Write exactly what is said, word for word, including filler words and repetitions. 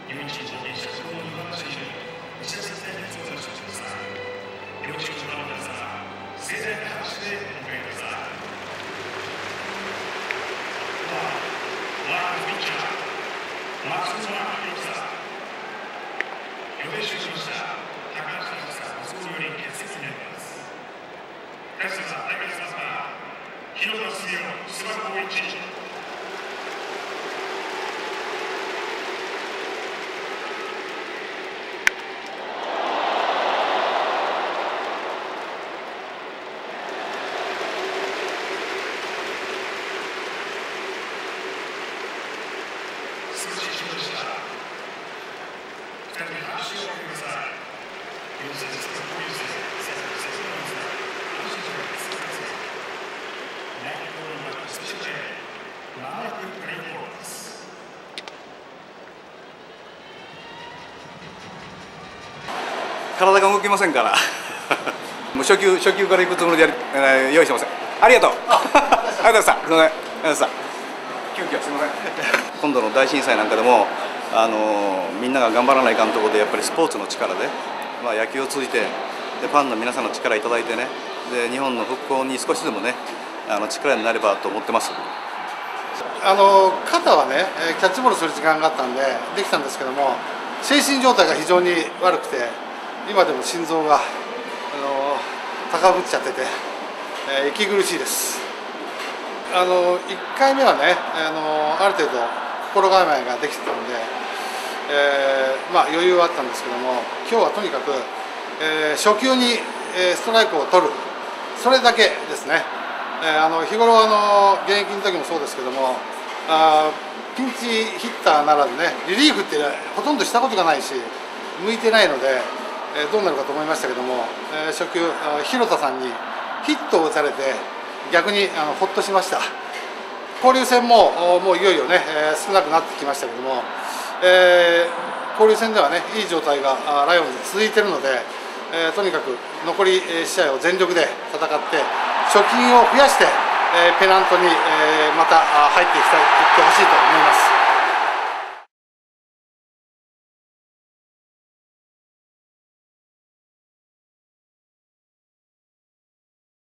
日本人の現職の日本人打ち出し対決を楽しみください。両チームの皆様、盛大な拍手でお迎えください。ワールドピッチャー、松村裕樹さん。予定しました高橋明さんご総理より欠席になります。解説は大会スパー広田澄夫、須田光一。 体が動きませんからもう初級初級から行くつもりでやり、えー、用意してません。ありがとうありがとうございました。すみません、ありがとうございました。急遽すみません今度の大震災なんかでも、あのー、みんなが頑張らないかんところでやっぱりスポーツの力で、まあ、野球を通じてでファンの皆さんの力をいただいてね、で日本の復興に少しでもねあの力になればと思ってます。 あの肩はねキャッチボールする時間があったんでできたんですけども、精神状態が非常に悪くて今でも心臓があの高ぶっちゃってて、えー、息苦しいです。あのいっかいめはねあのある程度心構えができてたので、えー、まあ余裕はあったんですけども、今日はとにかく、えー、初球に、えー、ストライクを取る、それだけですね。えー、あの日頃あの現役の時もそうですけども、あピンチヒッターならずねリリーフってほとんどしたことがないし向いてないので、えー、どうなるかと思いましたけども、えー、初球広田さんにヒットを打たれて逆にあのほっとしました。交流戦ももういよいよね、えー、少なくなってきましたけども、えー、交流戦ではねいい状態がライオンズ続いているので、えー、とにかく残り試合を全力で戦って貯金を増やして、えー、ペナントに、えー、また入っていきたい、いってほしいと思います。